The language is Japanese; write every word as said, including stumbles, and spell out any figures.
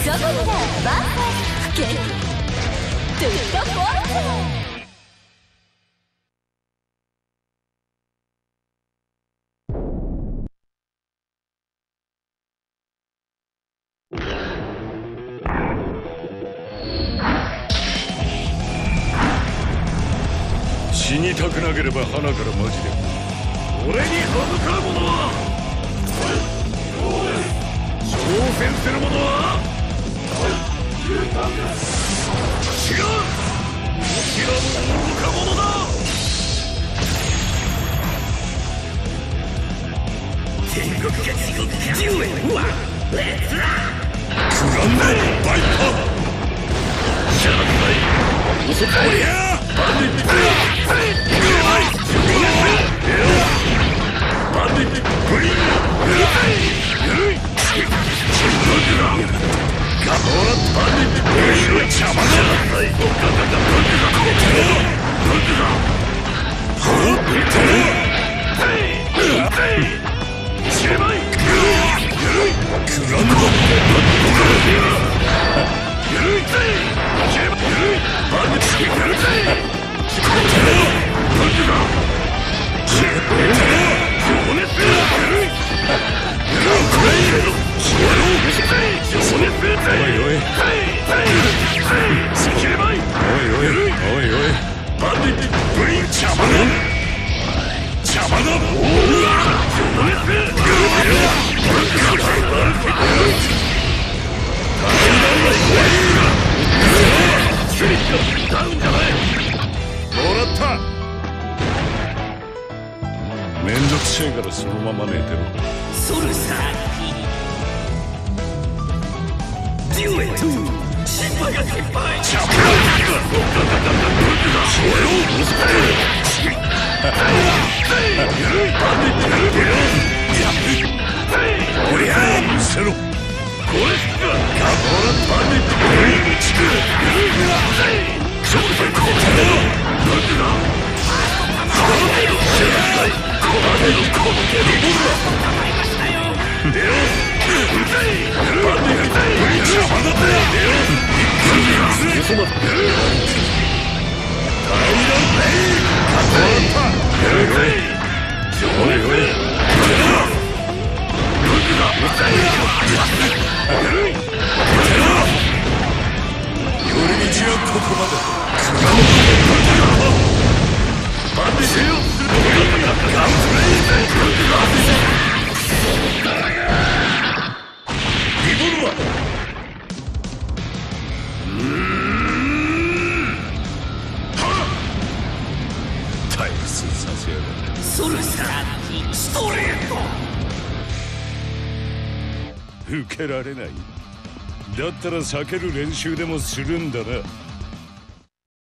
サブリナーバーサスケートゥッドフォーツ死にたくなければ花からマジで俺に歯向かう者は挑戦する者は違うどちらも愚か者だ天国か地獄か地上へワンレッツラクランドバイパーシャラクライ遅かおりゃバンディットめんどくせえからそのまま寝てろ。ソルサーデュエット失敗が失敗チャンピオンおりゃ見せろこれガボラバネットブリームチクちょっとこうだなんでだソルサーストレート受けられない。だったら避ける練習でもするんだな。